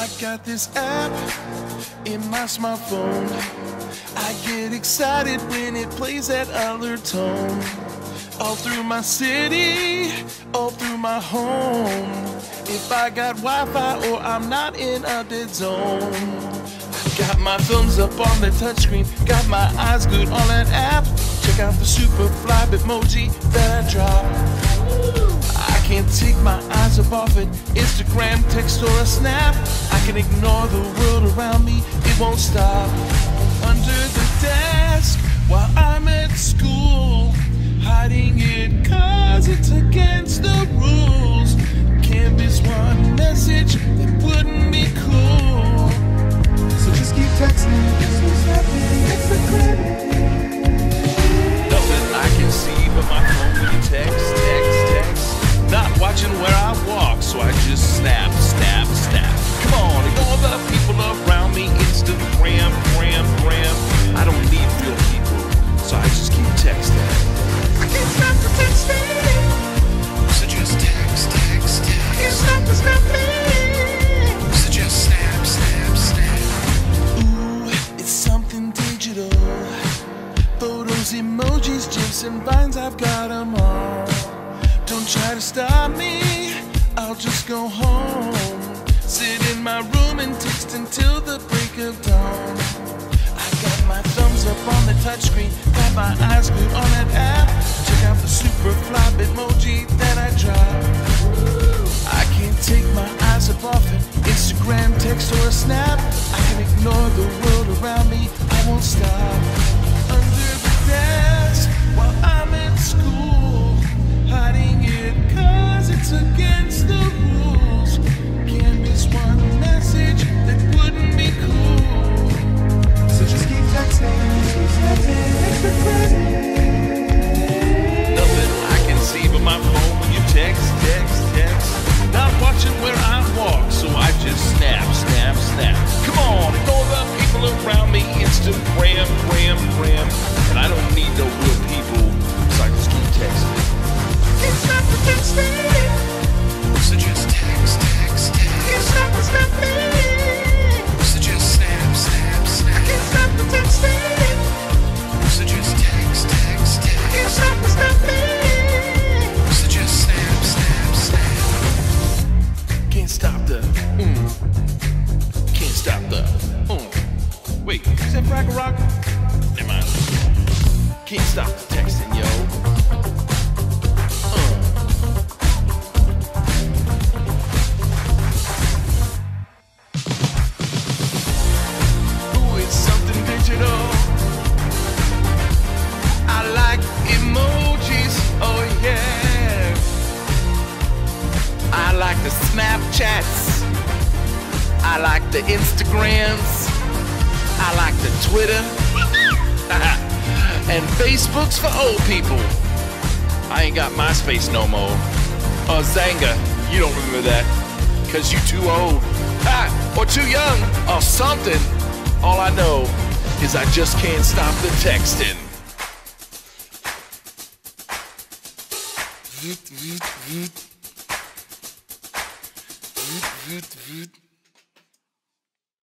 got this app in my smartphone. I get excited when it plays that alert tone. All through my city, all through my home. If I got Wi-Fi or I'm not in a dead zone. Got my thumbs up on the touchscreen, got my eyes glued on that app. Check out the super fly emoji that I dropped. I can't take my eyes up off it. Instagram, text, or a snap. I can ignore the world around me, it won't stop. Under the desk while I'm at school, hiding it cause it's against the rules. Can't miss one message that wouldn't be cool. So just keep texting, just keep snapping, it's the credit. Nothing I can see but my phone when you text. Not watching where I walk, so I just snap. Come on, ignore the people around me. Instagram, gram. I don't need real people, so I just keep texting. I can't stop the texting. So just text. Can't stop the snapping. So just snap. Ooh, it's something digital. Photos, emojis, GIFs, and vines, I've got them all. Don't try to stop me, I'll just go home. Sit in my room and text until the break of dawn. I got my thumbs up on the touchscreen, got my eyes glued on that app. Check out the super fly emoji that I dropped. I can't take my eyes up off it. Instagram, text, or a snap. I can ignore the world around me, I won't stop. Under the desk while I'm at school, hiding it cause it's against the rules. Can't miss one message that wouldn't be cool. So just keep texting, keep snapping, extra credit. Nothing I can see but my phone when you text. Not watching where I walk, so I just snap. Come on, ignore the people around me. Instagram, gram. And I don't need no real people, so I just keep texting. Can't stop the texting. So just text. Can't stop the snapping. So just snap. Can't stop the texting. So just text. Can't stop the snapping. So just snap. Can't stop the Can't stop the Wait, is that Fraggle Rock? Never mind. Can't stop the texting, yo. Ooh, it's something digital. I like emojis, oh yeah. I like the Snapchats, I like the Instagrams, I like the Twitter, and Facebook's for old people. I ain't got MySpace no more. Oh, Zanga, you don't remember that, cause you too old, or too young, or something. All I know is I just can't stop the texting. Voot.